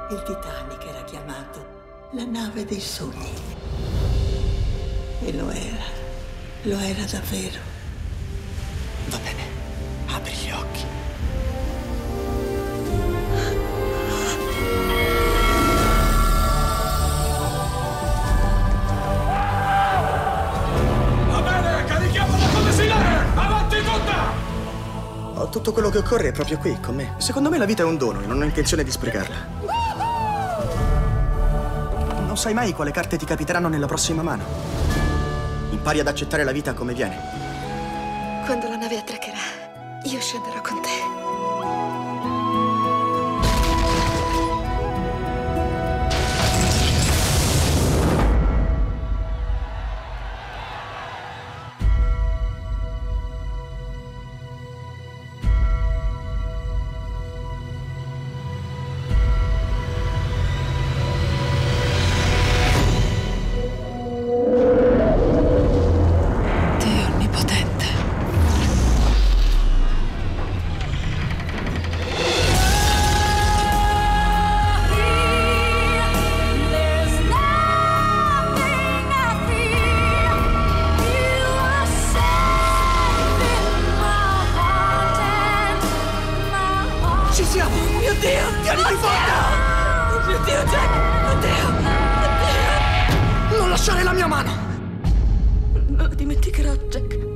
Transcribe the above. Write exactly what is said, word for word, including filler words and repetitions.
Il Titanic era chiamato la nave dei sogni. E lo era. Lo era davvero. Va bene, apri gli occhi. Va bene, carichiamola come si deve! Avanti tutta! Ho tutto quello che occorre proprio qui, con me. Secondo me la vita è un dono e non ho intenzione di sprecarla. Non sai mai quale carte ti capiteranno nella prossima mano. Impari ad accettare la vita come viene. Quando la nave attraccherà, io scenderò con te. Non lasciare la mia mano! Non la dimenticherò, Jack.